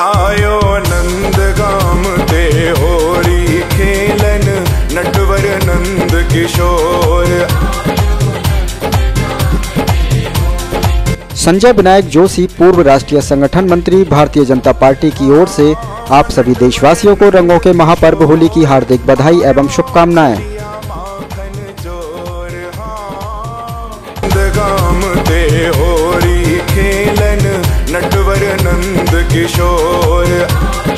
आयो नंद गाम ते होरी खेलन नटवर नंद किशोर। संजय विनायक जोशी, पूर्व राष्ट्रीय संगठन मंत्री, भारतीय जनता पार्टी की ओर से आप सभी देशवासियों को रंगों के महापर्व होली की हार्दिक बधाई एवं शुभकामनाएं। होरी खेलन नटवर नंद किशोर।